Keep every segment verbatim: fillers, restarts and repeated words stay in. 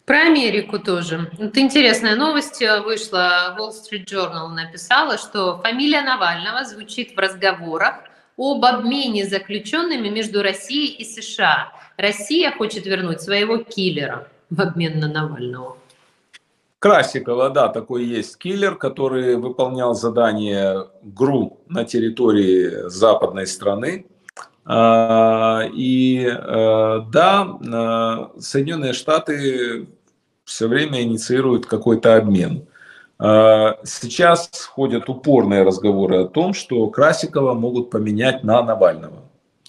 Про Америку тоже. Вот интересная новость э, вышла. Wall Street Journal написала, что фамилия Навального звучит в разговорах об обмене заключенными между Россией и США. Россия хочет вернуть своего киллера в обмен на Навального. Красикова, да, такой есть киллер, который выполнял задание ГРУ на территории западной страны. И да, Соединенные Штаты все время инициируют какой-то обмен. Сейчас ходят упорные разговоры о том, что Красикова могут поменять на Навального.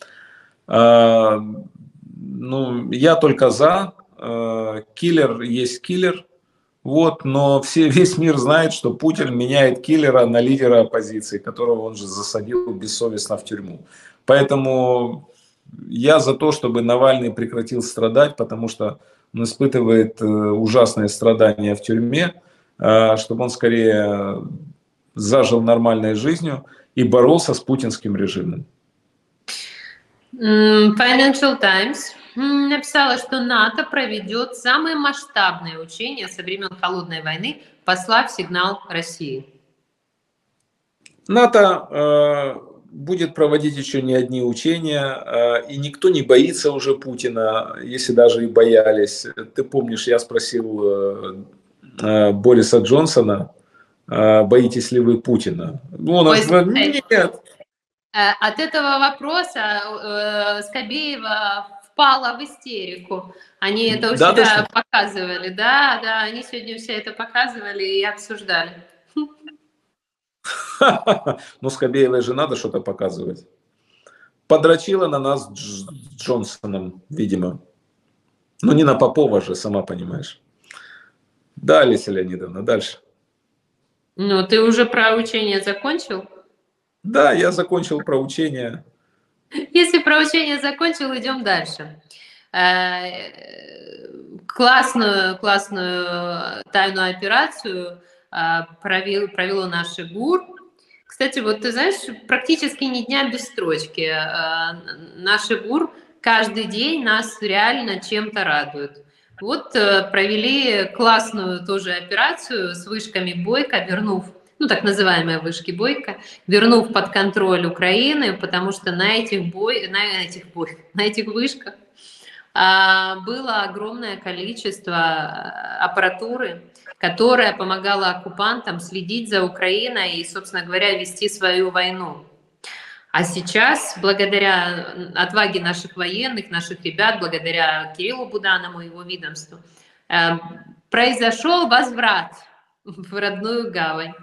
Ну, я только за. Киллер есть киллер. Вот, но все, весь мир знает, что Путин меняет киллера на лидера оппозиции, которого он же засадил бессовестно в тюрьму. Поэтому я за то, чтобы Навальный прекратил страдать, потому что он испытывает ужасные страдания в тюрьме, чтобы он скорее зажил нормальной жизнью и боролся с путинским режимом. Financial Times написала, что НАТО проведет самые масштабные учения со времен Холодной войны, послав сигнал России. НАТО э, будет проводить еще не одни учения, э, и никто не боится уже Путина, если даже и боялись. Ты помнишь, я спросил э, э, Бориса Джонсона, э, боитесь ли вы Путина? Он Ой, сказал, нет. От этого вопроса э, Скобеева впала в истерику. Они это у да, себя показывали. Да, да, они сегодня все это показывали и обсуждали. Ну, Скобеевой же надо что-то показывать. Подрочила на нас Дж Джонсоном, видимо. Ну, не на Попова же, сама понимаешь. Да, Олеся Леонидовна, дальше. Ну, ты уже про учение закончил? Да, я закончил про учение. Если про учение закончил, идем дальше. Классную, классную тайную операцию провел, провело наше ГУР. Кстати, вот ты знаешь, практически ни дня без строчки. Наш ГУР каждый день нас реально чем-то радует. Вот провели классную тоже операцию с вышками Бойко, вернув, ну так называемые вышки Бойко, вернув под контроль Украины, потому что на этих, бой, на этих, бой, на этих вышках было огромное количество аппаратуры, которая помогала оккупантам следить за Украиной и, собственно говоря, вести свою войну. А сейчас, благодаря отваге наших военных, наших ребят, благодаря Кириллу Буданову и его ведомству, произошел возврат в родную гавань.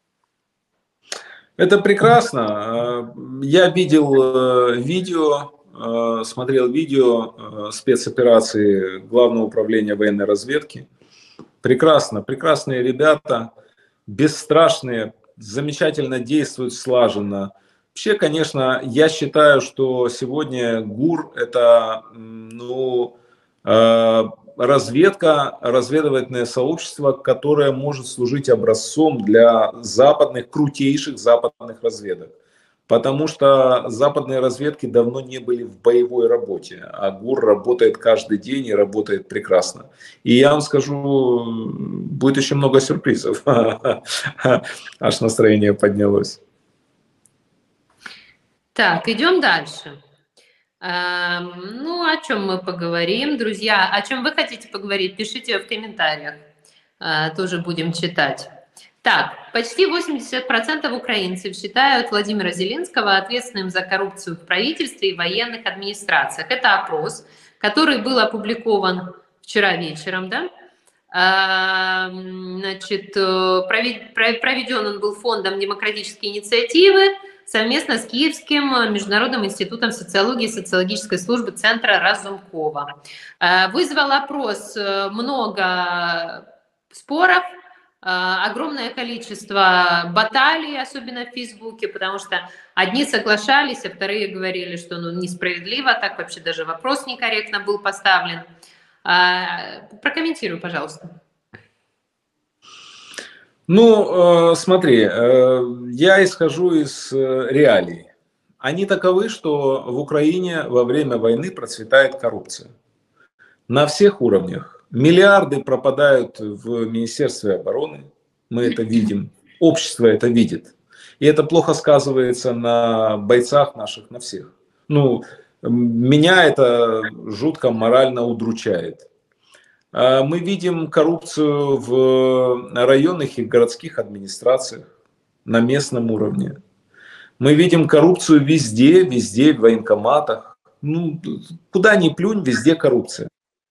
Это прекрасно. Я видел видео, смотрел видео спецоперации Главного управления военной разведки. Прекрасно, прекрасные ребята, бесстрашные, замечательно действуют, слаженно. Вообще, конечно, я считаю, что сегодня ГУР это ну, разведка, разведывательное сообщество, которое может служить образцом для западных, крутейших западных разведок. Потому что западные разведки давно не были в боевой работе, а ГУР работает каждый день и работает прекрасно. И я вам скажу, будет еще много сюрпризов. Аж настроение поднялось. Так, идем дальше. Ну, о чем мы поговорим, друзья? О чем вы хотите поговорить? Пишите в комментариях. Тоже будем читать. Так, почти восемьдесят процентов украинцев считают Владимира Зеленского ответственным за коррупцию в правительстве и военных администрациях. Это опрос, который был опубликован вчера вечером, да? Значит, проведен он был Фондом демократической инициативы совместно с Киевским международным институтом социологии и социологической службы Центра Разумкова. Вызвал опрос много споров, огромное количество баталий, особенно в Фейсбуке, потому что одни соглашались, а вторые говорили, что ну, несправедливо, так вообще даже вопрос некорректно был поставлен. Прокомментируй, пожалуйста. Ну, смотри, я исхожу из реалий. Они таковы, что в Украине во время войны процветает коррупция. На всех уровнях. Миллиарды пропадают в Министерстве обороны, мы это видим, общество это видит. И это плохо сказывается на бойцах наших, на всех. Ну, меня это жутко морально удручает. Мы видим коррупцию в районных и городских администрациях, на местном уровне. Мы видим коррупцию везде, везде, в военкоматах. Ну, куда ни плюнь, везде коррупция.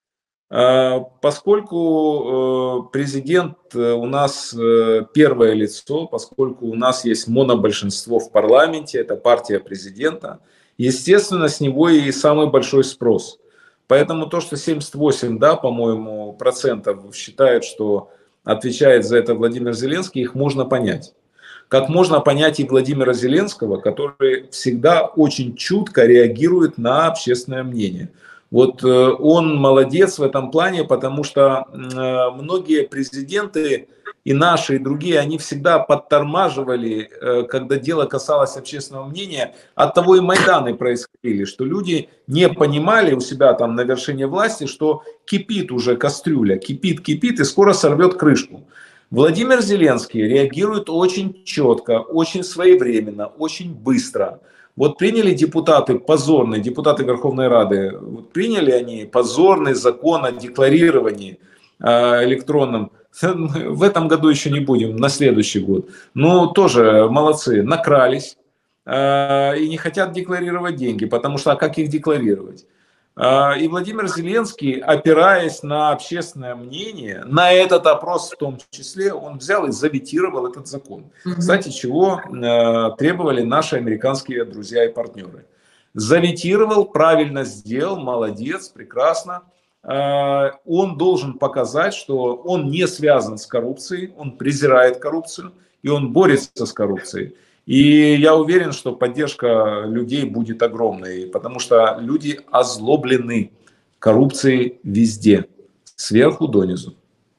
Поскольку президент у нас первое лицо, поскольку у нас есть монобольшинство в парламенте, это партия президента, естественно, с него и самый большой спрос. Поэтому то, что семьдесят восемь, да, по-моему, процентов считают, что отвечает за это Владимир Зеленский, их можно понять. Как можно понять и Владимира Зеленского, который всегда очень чутко реагирует на общественное мнение. Вот он молодец в этом плане, потому что многие президенты, и наши, и другие, они всегда подтормаживали, когда дело касалось общественного мнения. От того и Майданы происходили, что люди не понимали у себя там на вершине власти, что кипит уже кастрюля, кипит, кипит и скоро сорвет крышку. Владимир Зеленский реагирует очень четко, очень своевременно, очень быстро. Вот приняли депутаты позорные, депутаты Верховной Рады, вот приняли они позорный закон о декларировании э, электронном. В этом году еще не будем, на следующий год. Ну, тоже молодцы, накрались э, и не хотят декларировать деньги, потому что а как их декларировать? Э, и Владимир Зеленский, опираясь на общественное мнение, на этот опрос в том числе, он взял и заветировал этот закон. Mm-hmm. Кстати, чего э, требовали наши американские друзья и партнеры. Заветировал, правильно сделал, молодец, прекрасно. Он должен показать, что он не связан с коррупцией, он презирает коррупцию и он борется с коррупцией. И я уверен, что поддержка людей будет огромной, потому что люди озлоблены коррупцией везде, сверху донизу.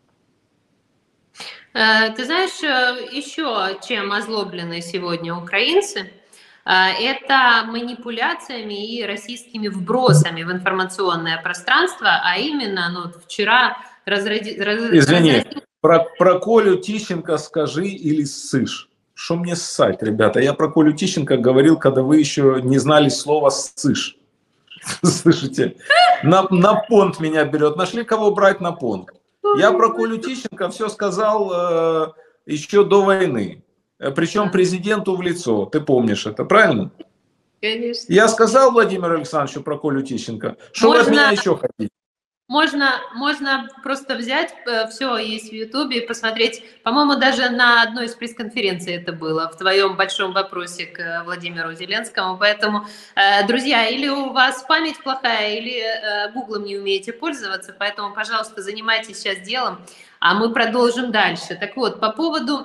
Ты знаешь, еще чем озлоблены сегодня украинцы? Это манипуляциями и российскими вбросами в информационное пространство, а именно, ну, вчера разради... Извини, разради... про, про Колю Тищенко скажи или ссышь. Что мне ссать, ребята? Я про Колю Тищенко говорил, когда вы еще не знали слова «ссышь». Слышите? На, на понт меня берет. Нашли кого брать на понт. Я про Колю Тищенко все сказал э, еще до войны. Причем президенту в лицо. Ты помнишь это, правильно? Конечно. Я сказал Владимиру Александровичу про Колю Тищенко. Что можно, вы от меня еще хотите? Можно, можно просто взять, все есть в Ютубе, и посмотреть. По-моему, даже на одной из пресс-конференций это было, в твоем большом вопросе к Владимиру Зеленскому. Поэтому, друзья, или у вас память плохая, или гуглом не умеете пользоваться. Поэтому, пожалуйста, занимайтесь сейчас делом, а мы продолжим дальше. Так вот, по поводу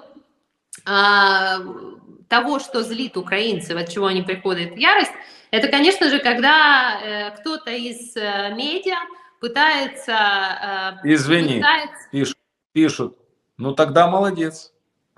того, что злит украинцев, от чего они приходят в ярость, это, конечно же, когда э, кто-то из э, медиа пытается... Э, Извини, пытается... Пишут, пишут, ну тогда молодец.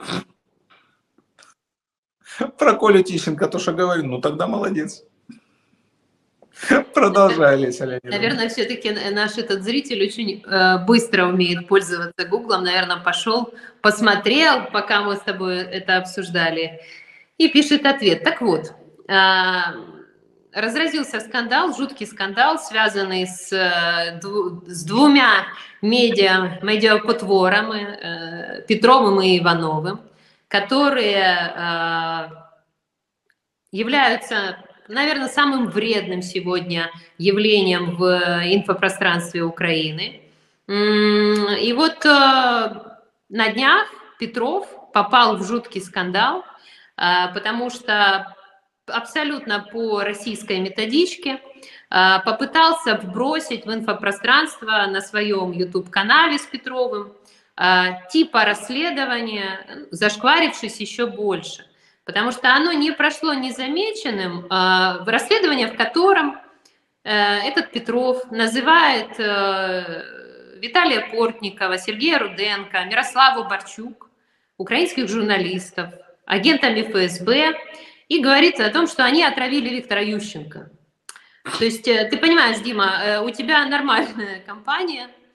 Про Колю Тищенко то, что говорю, ну тогда молодец. Продолжай, Олеся Леонидовна. Наверное, все-таки наш этот зритель очень э, быстро умеет пользоваться гуглом. Наверное, пошел, посмотрел, пока мы с тобой это обсуждали, и пишет ответ. Так вот, э, разразился скандал, жуткий скандал, связанный с, э, дву, с двумя медиа, медиапотворами, э, Петровым и Ивановым, которые э, являются... наверное, самым вредным сегодня явлением в инфопространстве Украины. И вот на днях Петров попал в жуткий скандал, потому что абсолютно по российской методичке попытался вбросить в инфопространство на своем YouTube-канале с Петровым типа расследования, зашкварившись еще больше. Потому что оно не прошло незамеченным, э, в расследовании, в котором э, этот Петров называет э, Виталия Портникова, Сергея Руденко, Мирославу Барчук, украинских журналистов, агентами эф эс бэ, и говорит о том, что они отравили Виктора Ющенко. То есть, э, ты понимаешь, Дима, э, у тебя нормальная компания,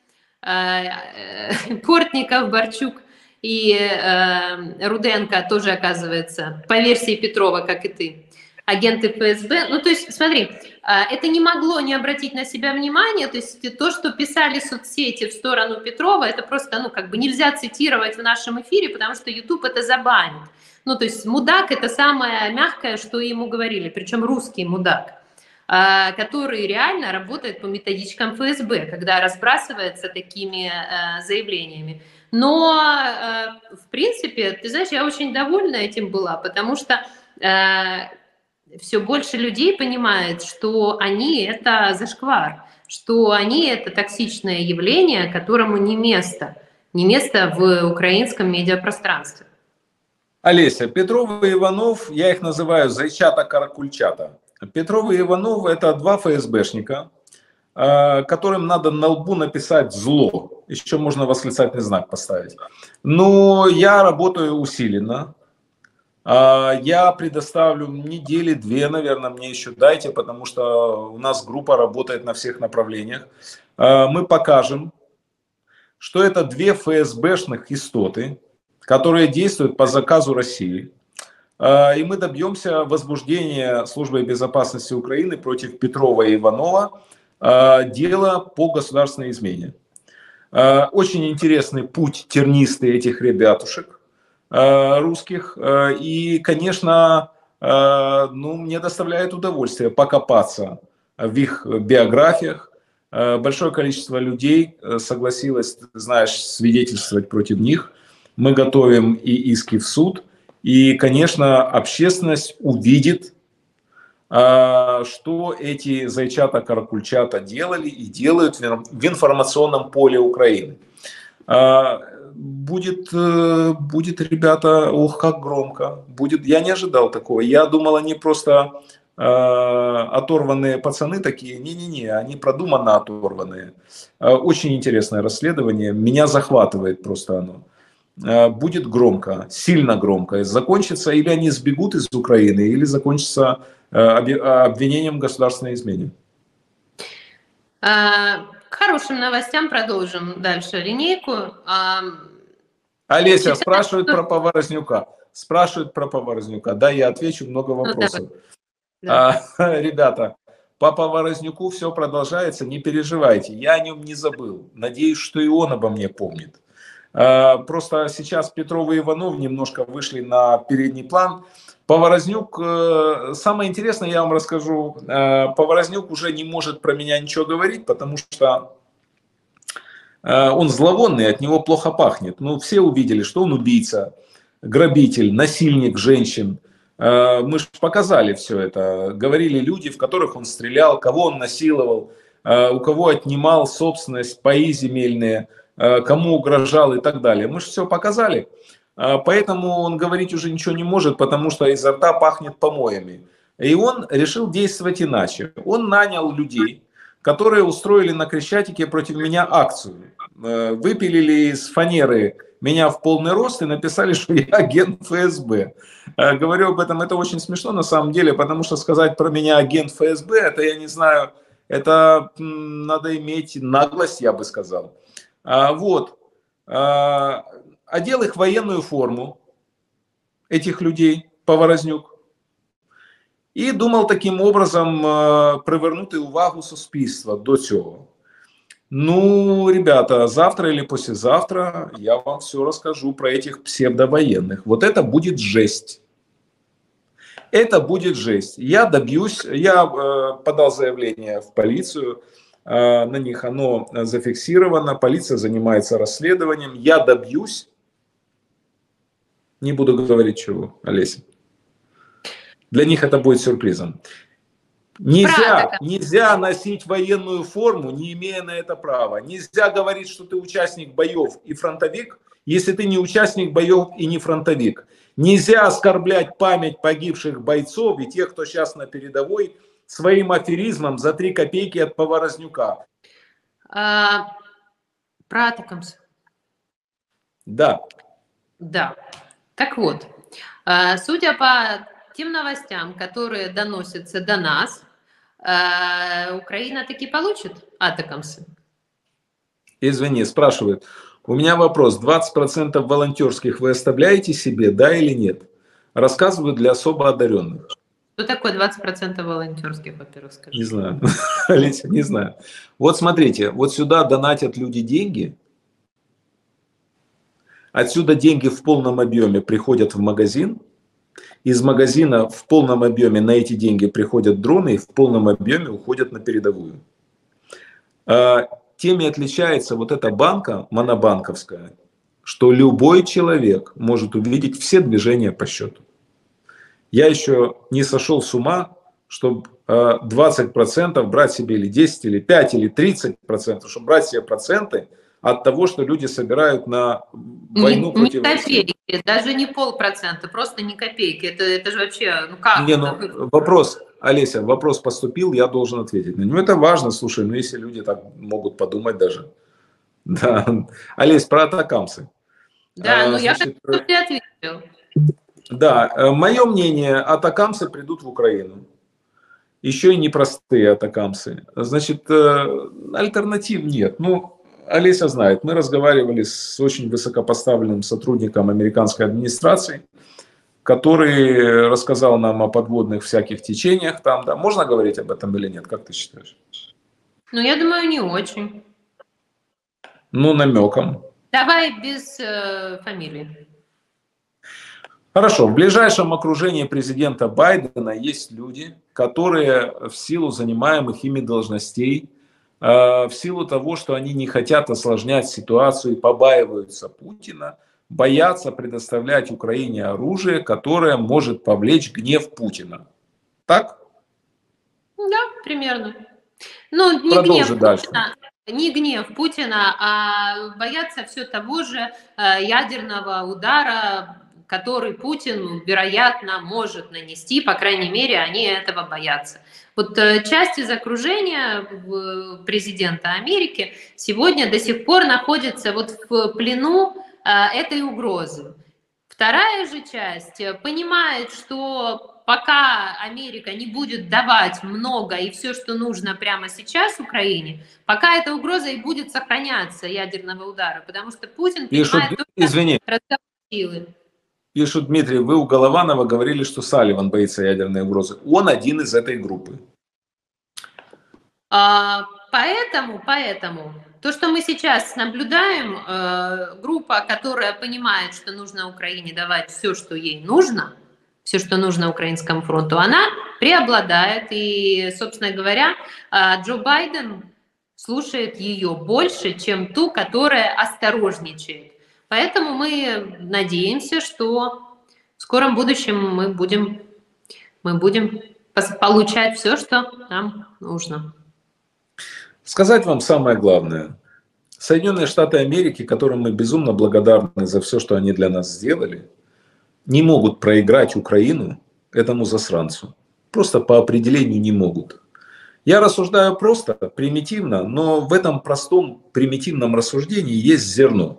Портников, Борчук и э, Руденко тоже, оказывается, по версии Петрова, как и ты, агенты ФСБ. Ну, то есть, смотри, это не могло не обратить на себя внимание, то есть то, что писали соцсети в сторону Петрова, это просто, ну, как бы нельзя цитировать в нашем эфире, потому что YouTube это забанит. Ну, то есть мудак это самое мягкое, что ему говорили, причем русский мудак, который реально работает по методичкам ФСБ, когда разбрасывается такими э, заявлениями. Но, э, в принципе, ты знаешь, я очень довольна этим была, потому что э, все больше людей понимает, что они — это зашквар, что они — это токсичное явление, которому не место, не место в украинском медиапространстве. Олеся, Петров и Иванов, я их называю зайчата-каракульчата. Петров и Иванов — это два ФСБшника, которым надо на лбу написать зло. Еще можно восклицательный знак поставить. Но я работаю усиленно. Я предоставлю недели две, наверное, мне еще дайте, потому что у нас группа работает на всех направлениях. Мы покажем, что это две ФСБшных истоты, которые действуют по заказу России. И мы добьемся возбуждения Службой безопасности Украины против Петрова и Иванова дела по государственной измене. Очень интересный путь тернистый этих ребятушек русских. И, конечно, ну, мне доставляет удовольствие покопаться в их биографиях. Большое количество людей согласилось, знаешь, свидетельствовать против них. Мы готовим и иски в суд. И, конечно, общественность увидит, что эти зайчата-каракульчата делали и делают в информационном поле Украины. Будет, будет, ребята, ох, как громко. Будет, я не ожидал такого. Я думал, они просто оторванные пацаны такие. Не-не-не, они продуманно оторванные. Очень интересное расследование. Меня захватывает просто оно. Будет громко, сильно громко. Закончится, или они сбегут из Украины, или закончится обвинением в государственной измене. К хорошим новостям продолжим дальше линейку. Олеся, спрашивают про Поворознюка. Спрашивают про Поворознюка. Да, я отвечу, много вопросов. Ну, да. а, ребята, по Поворознюку все продолжается, не переживайте. Я о нем не забыл. Надеюсь, что и он обо мне помнит. Просто сейчас Петров и Иванов немножко вышли на передний план. Поворознюк, самое интересное, я вам расскажу, Поворознюк уже не может про меня ничего говорить, потому что он зловонный, от него плохо пахнет. Ну, все увидели, что он убийца, грабитель, насильник женщин. Мы же показали все это. Говорили люди, в которых он стрелял, кого он насиловал, у кого отнимал собственность, паи земельные, кому угрожал и так далее. Мы же все показали. Поэтому он говорить уже ничего не может, потому что изо рта пахнет помоями. И он решил действовать иначе. Он нанял людей, которые устроили на Крещатике против меня акцию. Выпилили из фанеры меня в полный рост и написали, что я агент ФСБ. Говорю об этом, это очень смешно на самом деле, потому что сказать про меня агент ФСБ, это я не знаю, это надо иметь наглость, я бы сказал. Вот. Одел их в военную форму, этих людей, Поворознюк, і думав таким образом привернути увагу суспільства до цього. Ну, ребята, завтра или послезавтра я вам все расскажу про этих псевдовоенных. Вот это будет жесть. Это будет жесть. Я добьюсь, я подал заявление в полицию, на них оно зафиксировано, полиция занимается расследованием. Я добьюсь, не буду говорить чего, Олеся. Для них это будет сюрпризом. Нельзя, нельзя носить военную форму, не имея на это права. Нельзя говорить, что ты участник боев и фронтовик, если ты не участник боев и не фронтовик. Нельзя оскорблять память погибших бойцов и тех, кто сейчас на передовой, своим аферизмом за три копейки от Поворознюка. А, про Атакамс. Да. Да. Так вот, судя по тем новостям, которые доносятся до нас, Украина таки получит Атакамсы. Извини, спрашивают. У меня вопрос. двадцать процентов волонтерских вы оставляете себе, да или нет? Рассказываю для особо одаренных. Что такое двадцать процентов волонтерских, во-первых, скажи? Не знаю. Олеся, не знаю. Вот смотрите, вот сюда донатят люди деньги. Отсюда деньги в полном объеме приходят в магазин. Из магазина в полном объеме на эти деньги приходят дроны и в полном объеме уходят на передовую. Тем и отличается вот эта банка, монобанковская, что любой человек может увидеть все движения по счету. Я еще не сошел с ума, чтобы двадцать процентов брать себе, или десять, или пять, или тридцать процентов, чтобы брать себе проценты от того, что люди собирают на войну не, против не копейки, России. Даже не полпроцента, просто не копейки. Это, это же вообще, ну как? Не, ну, вопрос, Олеся, вопрос поступил, я должен ответить на него. Это важно, слушай, ну если люди так могут подумать даже. Да. Олесь, про атакамсы. Да, а, ну значит, я как ты ответил. Да, мое мнение, атакамсы придут в Украину. Еще и непростые атакамсы. Значит, альтернатив нет. Ну, Олеся знает, мы разговаривали с очень высокопоставленным сотрудником американской администрации, который рассказал нам о подводных всяких течениях там. Да. Можно говорить об этом или нет? Как ты считаешь? Ну, я думаю, не очень. Ну, намеком. Давай без э, фамилии. Хорошо. В ближайшем окружении президента Байдена есть люди, которые в силу занимаемых ими должностей, в силу того, что они не хотят осложнять ситуацию и побаиваются Путина, боятся предоставлять Украине оружие, которое может повлечь гнев Путина. Так? Да, примерно. Ну, не Продолжи гнев дальше. Путина, не гнев Путина, а боятся все того же ядерного удара, который Путин, вероятно, может нанести, по крайней мере, они этого боятся. Вот часть из окружения президента Америки сегодня до сих пор находится вот в плену этой угрозы. Вторая же часть понимает, что пока Америка не будет давать много и все, что нужно прямо сейчас Украине, пока эта угроза и будет сохраняться ядерного удара, потому что Путин Пишут, понимает извини. разговор силы. Пишут, Дмитрий, вы у Голованова говорили, что Салливан боится ядерной угрозы. Он один из этой группы. А, поэтому, поэтому то, что мы сейчас наблюдаем, э, группа, которая понимает, что нужно Украине давать все, что ей нужно, все, что нужно украинскому фронту, она преобладает. И, собственно говоря, э, Джо Байден слушает ее больше, чем ту, которая осторожничает. Поэтому мы надеемся, что в скором будущем мы будем, мы будем получать все, что нам нужно. Сказать вам самое главное. Соединенные Штаты Америки, которым мы безумно благодарны за все, что они для нас сделали, не могут проиграть Украину этому засранцу. Просто по определению не могут. Я рассуждаю просто, примитивно, но в этом простом, примитивном рассуждении есть зерно.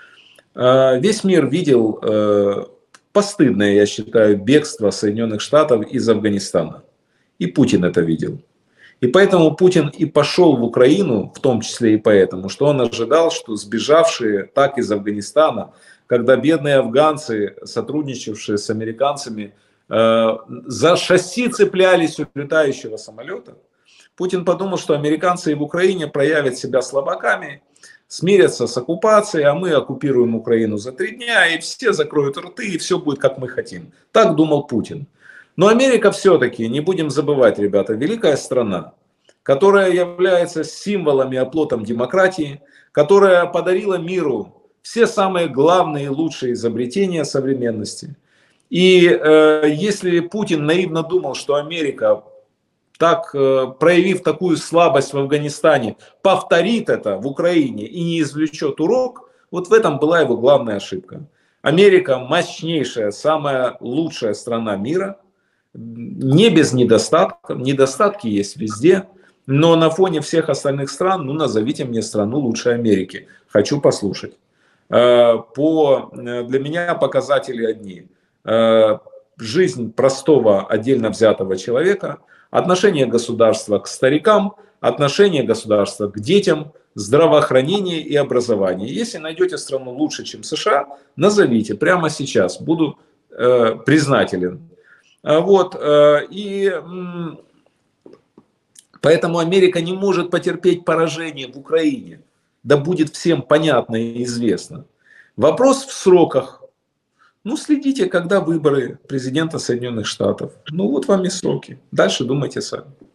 Весь мир видел постыдное, я считаю, бегство Соединенных Штатов из Афганистана. И Путин это видел. И поэтому Путин и пошел в Украину, в том числе и поэтому, что он ожидал, что сбежавшие так из Афганистана, когда бедные афганцы, сотрудничавшие с американцами, за шасси цеплялись у летающего самолета, Путин подумал, что американцы и в Украине проявят себя слабаками, смирятся с оккупацией, а мы оккупируем Украину за три дня, и все закроют рты, и все будет, как мы хотим. Так думал Путин. Но Америка все-таки, не будем забывать, ребята, великая страна, которая является символом и оплотом демократии, которая подарила миру все самые главные и лучшие изобретения современности. И э, если Путин наивно думал, что Америка, так, э, проявив такую слабость в Афганистане, повторит это в Украине и не извлечет урок, вот в этом была его главная ошибка. Америка мощнейшая, самая лучшая страна мира, не без недостатков, недостатки есть везде, но на фоне всех остальных стран, ну назовите мне страну лучше Америки, хочу послушать. По, для меня показатели одни. Жизнь простого отдельно взятого человека, отношение государства к старикам, отношение государства к детям, здравоохранение и образование. Если найдете страну лучше, чем США, назовите прямо сейчас, буду э, признателен. Вот, э, и э, поэтому Америка не может потерпеть поражение в Украине. Да будет всем понятно и известно. Вопрос в сроках. Ну, следите, когда выборы президента Соединенных Штатов. Ну, вот вам и сроки. Дальше думайте сами.